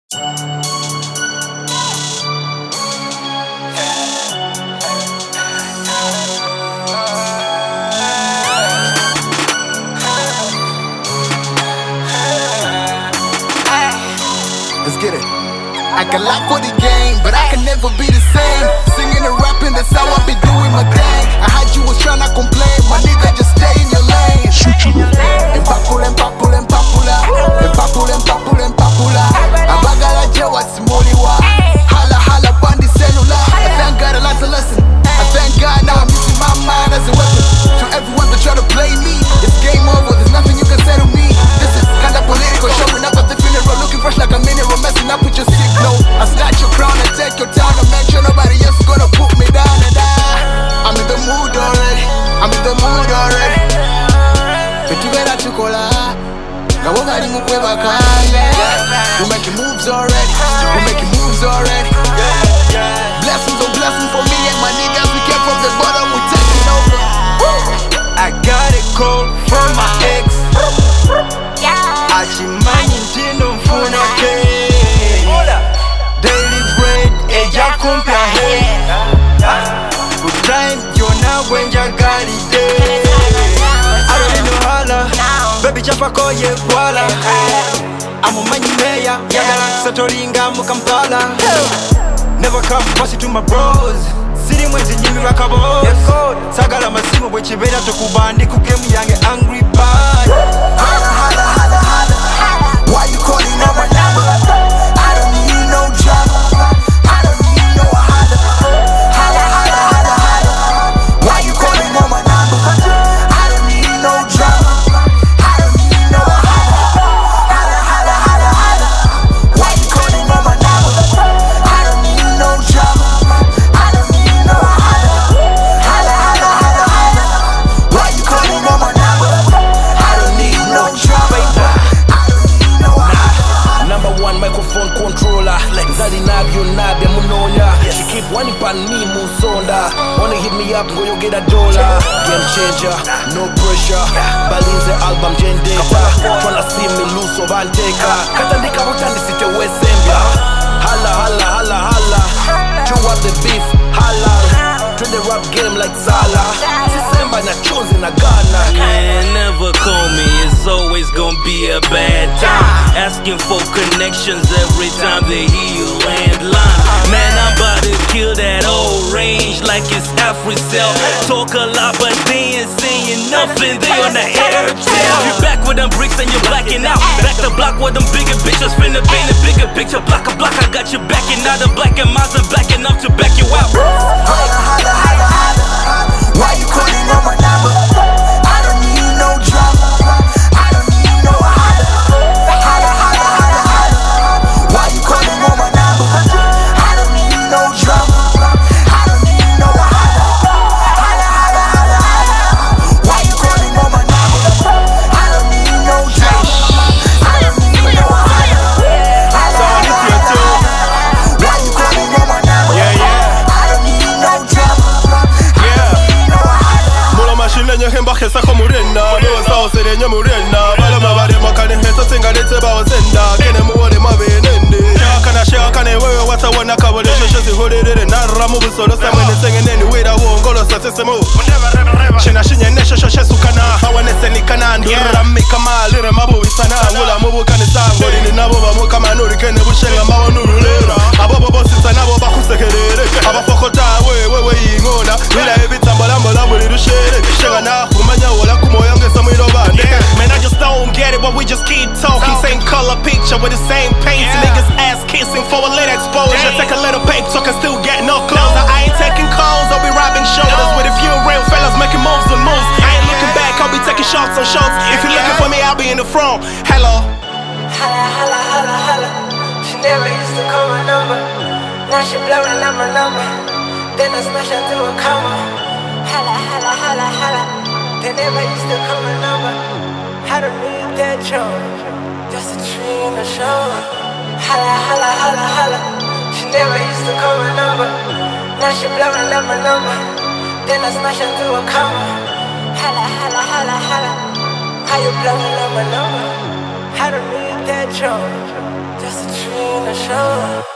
Let's get it. I can lie for the game, but I can never be the same. Singing and rapping, that's how I be doing my thing. I heard you was tryna complain, my nigga, just stay in your lane. Empapula, empapula, empapula, empapula, empapula, empapula. Abagala jewa simuliwa. Hala hala bandi cellular. I thank God I learned a lesson. I thank God now I'm using my mind as a weapon. To everyone that try to play me, it's game over. There's nothing you can say to me. This is kinda political, showing up at the funeral, looking fresh like a mineral, messing up with your signal. I snatch your crown and take your town and make sure nobody else is gonna put me down. And I'm in the mood already. I'm in the mood already. Betubera chukola, gawonga limu kweba kaya. We making moves already. We making moves already. Blessings on blessings for me and my niggas. We came from the bottom, we taking over. I got a call from my ex. Achimanyi ntino mfuna ke. Daily bread, eja kumpya he. Good time, yona wenja gali day. I don't need no holla, baby chapa koye kwala. Amumanyi meya, yagala satoringa mukampala. Never come pass it to my bros. Siri mwenzi nyimi rakabos. Sagala masimu bwe chibera tokubandi kugemu yange angry bird. Holla, holla, holla, holla. Why you calling on my number? I don't need no drama. I don't need no holla. Holla, holla, holla, holla. Why you calling on my number? I don't need no drama. I don't need no holla. Holla, holla, holla, holla. Why you calling on my number? I don't need no drama. I don't need no holla. Holla, holla, holla, holla. Why you calling on my number? I don't need no drama. I don't need no holla. Number one microphone controller. Zali nabyo nabya munonya. She keep wanting pan me musonda. Wanna hit me up, go you get $1. Game changer, no pressure. Balinze album jendeka. Tryna see me lose so vanteka. Katandika butandi site wesembia. Hala hala hala hala. Chew up the beef, hala. To the rap game like Salah. Sisemba na chozi na Ghana. Man, never call me, it's always gonna be a bad time. Asking for connections every time they hear you landline. Man, I'm about to kill that old range like it's Afri-Cell. Talk a lot, but they ain't saying nothing, they on the airtel. You back with them bricks and you're blacking out. Back to block with them bigger bitches, finna paint a bigger picture. Block a block, I got you backing out of black and miles and back enough to back you out. Holla, holla, holla, holla. Why you calling on my number? I don't need no drama. I don't need no holla. Holla, holla, holla, holla. Why you calling on my number? I don't need no drama. I don't need no holla. Holla, holla, holla, holla. Why you calling on my number? I don't need no drama. I don't need no holla. Holla, holla, holla. Why you calling on my number? I don't need no drama. Lenye hemba hesa ko murena Doza oserenye murena Bala mabare makane hesa singa letse ba osenda Kene muwore mabenende Shaka ne wewe wata wana kabole Shosho zihorere Nara mu busolo Samwene senge neni wira uongolo Sasesemu Shina shinye nesho shoshe sukana Hawane senikana Ndurra mikama Lire mabu isana Ngula mubu kanisango Lini nabo bamu kama nuri Kene bushenga mawa nuru lera Abobo bosisa nabo bakusekerere Abafokota wewe ingona Wila ebi tambalambola Muli rushere Man, I just don't get it, but we just keep talking. Same color picture with the same paint. Niggas ass kissing for a little exposure. Take a little paper so I can still get no closer. I ain't taking calls, I'll be robbing shoulders with a few real fellas making moves on moves. I ain't looking back, I'll be taking shots on shots. If you're looking for me, I'll be in the front. Hello. Holla, holla, holla, holla. She never used to call my number. Now she blowing up my number. Then I smash her to a comma. Holla, holla, holla, holla. They never used to call my number. I don't need that charge. Just a tree in the show. Holla, holla, holla, holla. She never used to call my number. Now she blowing up my number. Then I smash her to a comma. Holla, holla, holla, holla. How you blowing up my number? I don't need that charge. Just a tree in the shower.